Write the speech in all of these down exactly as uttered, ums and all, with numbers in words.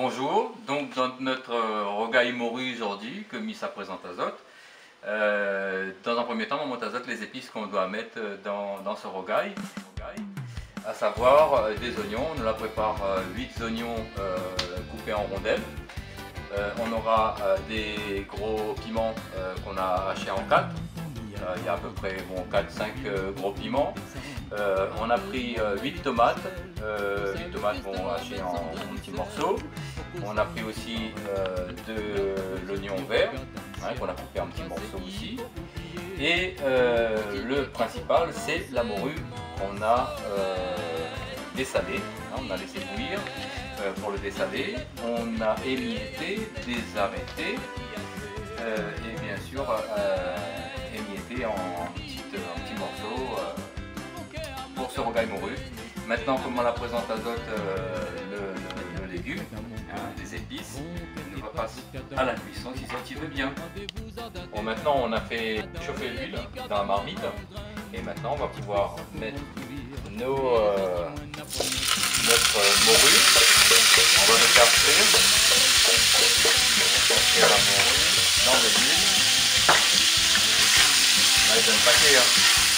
bonjour, donc dans notre euh, rogaille morue aujourd'hui, que mis à présent azote, euh, dans un premier temps on monte azote les épices qu'on doit mettre dans, dans ce rogaille, à savoir euh, des oignons. On la prépare euh, huit oignons euh, coupés en rondelles. Euh, on aura euh, des gros piments euh, qu'on a hachés en quatre. Euh, il y a à peu près bon, quatre cinq euh, gros piments. Euh, on a pris euh, huit tomates, euh, huit tomates bon, hachées en, en petits morceaux. On a pris aussi euh, de l'oignon vert, hein, qu'on a coupé en petits morceaux aussi. Et euh, le principal, c'est la morue qu'on a euh, dessalée, hein, on a laissé bouillir euh, pour le dessaler. On a émietté, désarrêté euh, et bien sûr euh, émietté en, en, petite, en petits morceaux euh, pour ce rogaille morue. Maintenant, comment on la présente azote euh, le, le, le légume, hein, les épices, on va passer à la cuisson si ça tu veux bien. Bon, maintenant on a fait chauffer l'huile dans la marmite et maintenant on va pouvoir mettre nos, euh, notre morue. On va le faire frire. On va faire la morue dans de l'huile. Là il donne paquet. Hein.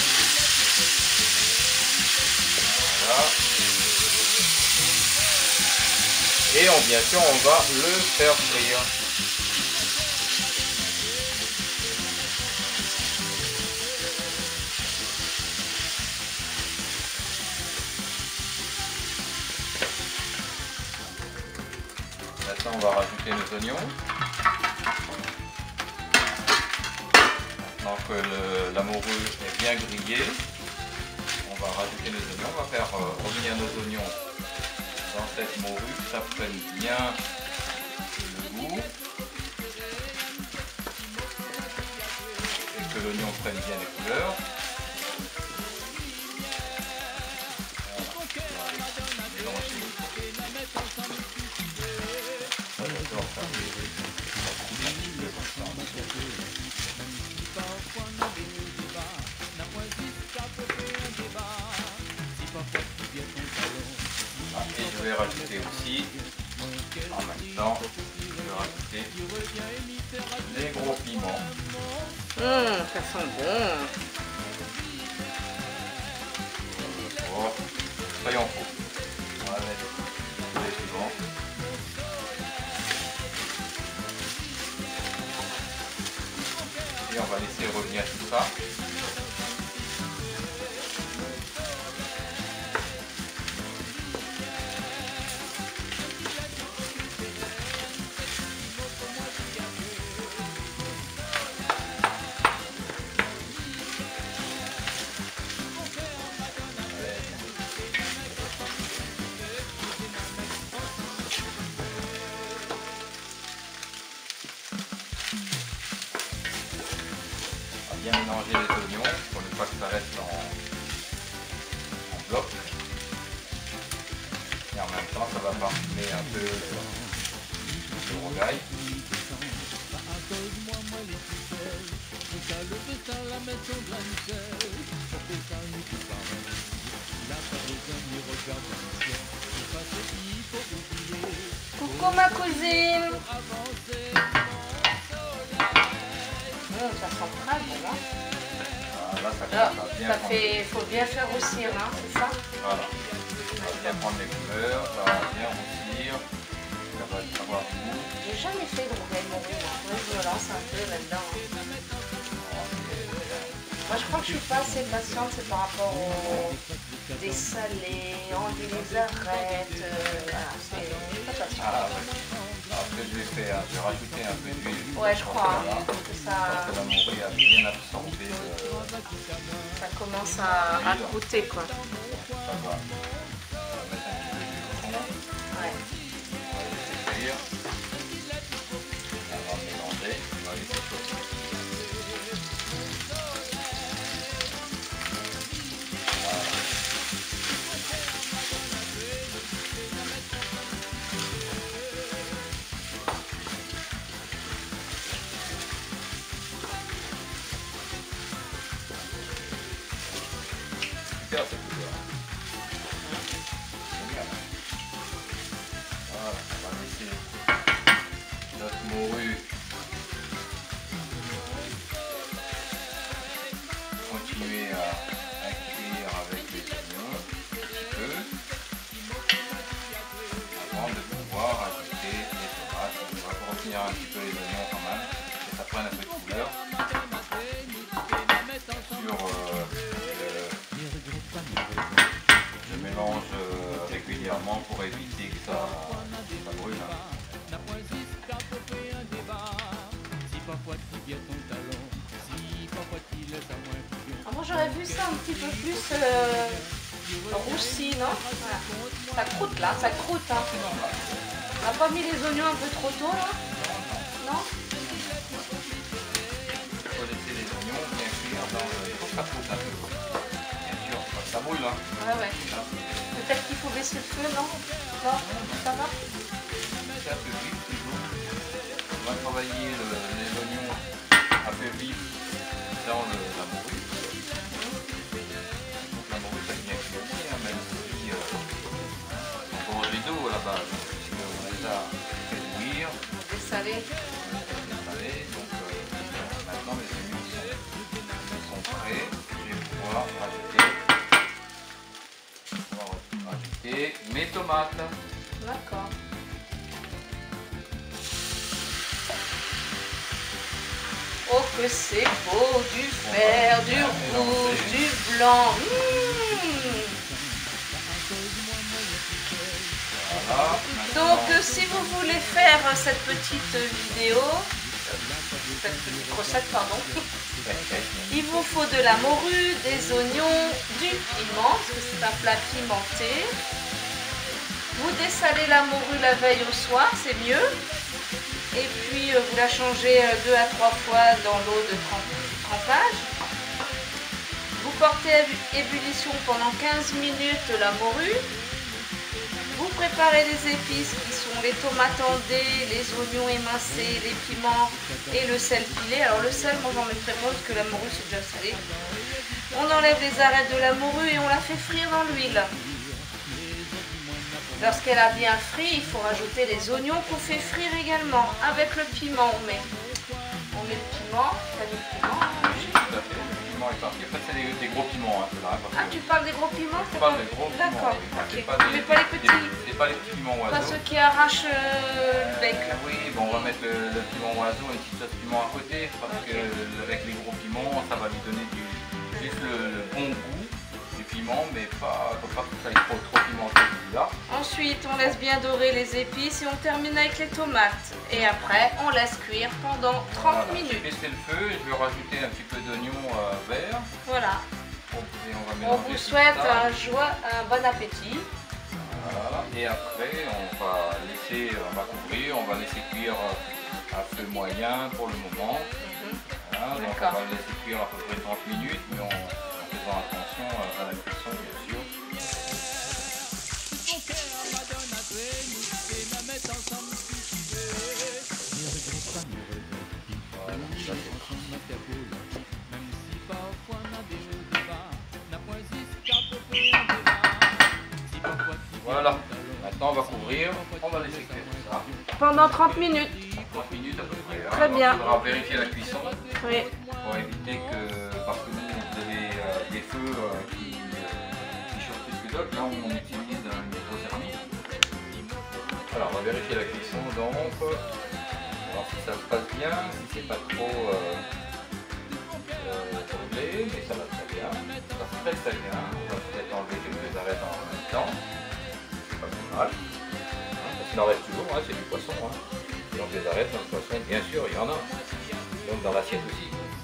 Voilà. Et on, bien sûr on va le faire frire. Maintenant on va rajouter nos oignons. Maintenant que le, la morue est bien grillée, on va rajouter nos oignons. On va faire euh, revenir nos oignons dans cette morue, que ça prenne bien le goût et que l'oignon prenne bien les couleurs. Et je vais rajouter aussi, en même temps, je vais rajouter les gros piments. Mmh, ça sent bon. Oh, soyons fous. On va mettre les piments. Et on va laisser revenir tout ça. Bien mélanger les oignons pour ne pas que ça reste en, en bloc. Et en même temps, ça va parfumer un peu le rogaille. Coucou ma cousine. Mmh, ça sent très bon, hein. Ah, là, ça Là, commence à bien ça prendre. fait, faut bien faire roussir, hein, c'est ça? Voilà. Ça va bien prendre les couleurs, ça va bien roussir, ça va avoir du goût. J'ai jamais fait de rogaille morue, moi. Faudrait que je me lance un peu là-dedans. Hein. Moi, je crois que je suis pas assez patiente, c'est par rapport au dessalé, on les arrête. Euh, voilà, c'est pas patiente. Ah, ouais. Alors, ce que je vais faire, je vais rajouter un peu d'huile. Ouais, je crois hein, que ça, Parce que la morue a bien absorbé le... ça commence à, à croûter, quoi. Ça va. On va mettre un petit peu de citron. Ouais. On va laisser cuire. On va mélanger. On va laisser chauffer. Super cette couleur. Génial. Voilà, on va laisser laisser notre morue continuer à, à cuire avec les oignons un petit peu avant de pouvoir ajouter les tomates. On va retenir un petit peu les oignons quand même, que ça prenne un peu de couleur. Sur euh, le, je mélange euh, régulièrement pour éviter que ça, ça brûle. Hein. Ah, moi j'aurais vu ça un petit peu plus euh, roussi, non? Voilà. Ça croûte là, ça croûte. Hein. On n'a pas mis les oignons un peu trop tôt là? Non? Il faut laisser les oignons bien cuire dans le... Il faut que ça croûte un peu. Bien sûr, ça brûle. Hein. Ouais, ouais. Peut-être qu'il faut baisser le feu, non? Non? Ça va? C'est un peu vif toujours. On va travailler le, les oignons un peu vifs dans le, la morue. Donc la morue ça vient cuire aussi, hein, même si euh, on mange les dos à la base, puisqu'on les a fait bouillir. Dessalé. Dessalé. Donc euh, maintenant les oignons sont, sont prêts. Je vais pouvoir rajouter, pouvoir rajouter mes tomates. D'accord. Oh que c'est beau, du vert, du rouge, du blanc. Mmh. Voilà, Donc euh, si vous voulez faire cette petite vidéo, cette petite recette, pardon, il vous faut de la morue, des oignons, du piment, parce que c'est un plat pimenté. Vous dessalez la morue la veille au soir, c'est mieux. Et puis euh, vous la changez euh, deux à trois fois dans l'eau de trempage. Vous portez à ébullition pendant quinze minutes la morue. Vous préparez les épices qui sont les tomates en dés, les oignons émincés, les piments et le sel pilé. Alors le sel, moi j'en mettrai moins parce que la morue c'est déjà salé. On enlève les arêtes de la morue et on la fait frire dans l'huile. Lorsqu'elle a bien frit, il faut rajouter les oignons qu'on fait frire également. Avec le piment, on met, on met le piment. T'as mis le piment? Oui, tout à fait. Le piment est parti. En fait, c'est des, des gros piments. Hein, là, ah, tu parles des gros piments? Je parle des gros piments. D'accord. Oui. Okay. C'est pas, Mais pas les petits. C'est pas les petits piments oiseaux. Pas ceux qui arrachent euh, le bec. Euh, oui, bon, on va mettre le, le piment oiseau et une petite sauce piment à côté. Parce okay. que avec les gros piments, ça va lui donner du, juste le, le bon goût. Piment, mais pas, faut pas que ça aille trop, trop pimenté là. Ensuite, on laisse bien dorer les épices et on termine avec les tomates. Et après, on laisse cuire pendant trente voilà, minutes. Je vais baisser le feu et je vais rajouter un petit peu d'oignon euh, vert. Voilà. Et on va on vous souhaite un, joie, un bon appétit. Voilà. Et après, on va laisser, on va couvrir, on va laisser cuire à feu moyen pour le moment. Mm-hmm. Voilà, donc on va le laisser cuire à peu près trente minutes, mais on faisant attention à la cuisson bien sûr. Voilà, maintenant on va couvrir, on va laisser cuire ça. Pendant trente minutes. trente minutes à peu près. Hein. Très bien. On va vérifier la cuisson. Oui. Pour éviter que, parce que nous vous avez euh, des feux euh, qui, euh, qui chauffent plus que d'autres, là on utilise un micro-céramique. Alors on va vérifier la cuisson donc, alors si ça se passe bien, si c'est pas trop euh, euh, brûlé, mais ça va très bien, ça se fait très bien, on va peut-être enlever quelques arêtes en même temps, c'est pas plus mal, hein, parce qu'il en reste toujours, hein, c'est du poisson, hein. Donc les arêtes dans le poisson, bien sûr il y en a, donc dans l'assiette aussi.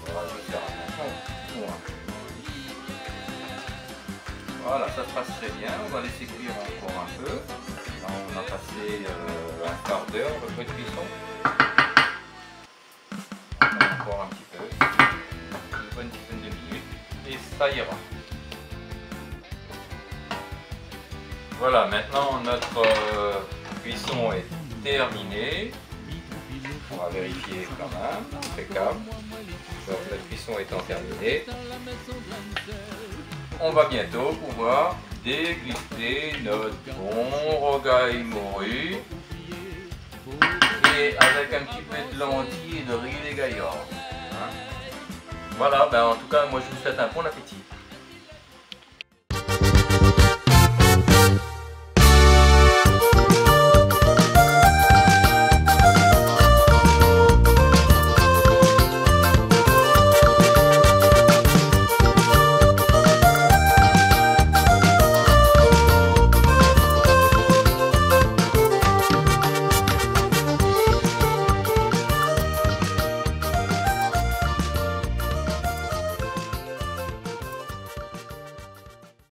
Voilà, ça se passe très bien. On va laisser cuire encore un peu. Là, on a passé euh, un quart d'heure à peu près de cuisson. Encore un petit peu. Une bonne dizaine de minutes. Et ça ira. Voilà, maintenant notre euh, cuisson est terminée. On va vérifier quand même. Impeccable. Donc la cuisson étant terminée, on va bientôt pouvoir déguster notre bon rogaille morue et avec un petit peu de lentilles et de riz des gaillards. Hein. Voilà, ben en tout cas, moi je vous souhaite un bon appétit.